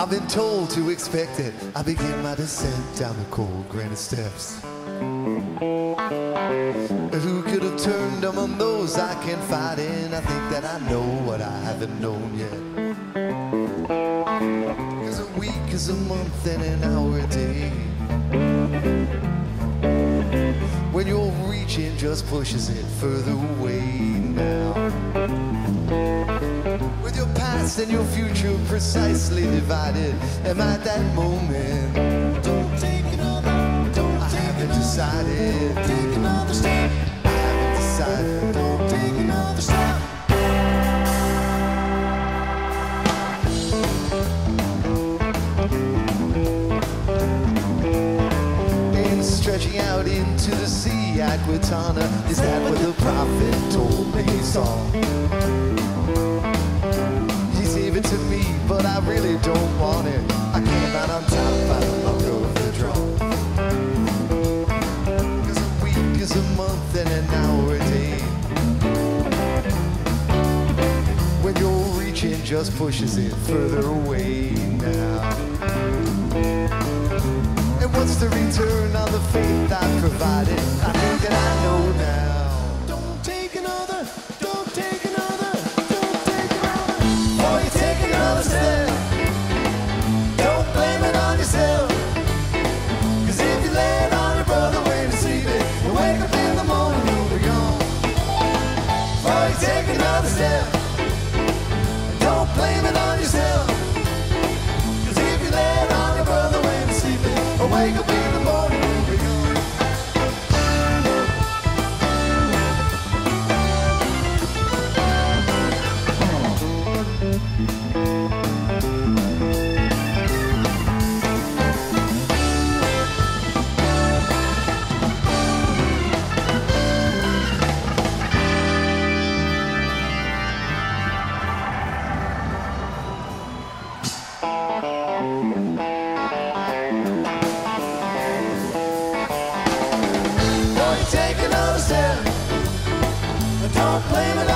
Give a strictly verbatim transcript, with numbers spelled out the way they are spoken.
I've been told to expect it. I begin my descent down the cold granite steps. Who could have turned among those I can fight in? I think that I know what I haven't known yet. 'Cause a week is a month and an hour a day. When you're reaching just pushes it further away now. With your past and your future precisely divided, am I at that moment? Don't take another, don't I take haven't another, decided. Don't take another step. I haven't decided. Don't take another step. And stretching out into the sea, Aquitana, is that what the prophet told me he saw? To me, but I really don't want it. I came out on top by the luck of the draw. 'Cause a week is a month and an hour a day. When you're reaching just pushes it further away now. And what's the return on the faith I provided? I think that I know now. Don't take another, don't take another, don't take another. Boy, you take another step. Don't blame it on yourself. 'Cause if you lay it on your brother when you sleep it, you wake up in the morning, you'll be gone. Boy, you take another step. Don't blame it on yourself. 'Cause if you lay it on your brother when you sleep it, you wake up in the morning, you'll be gone. Take another step. Don't blame it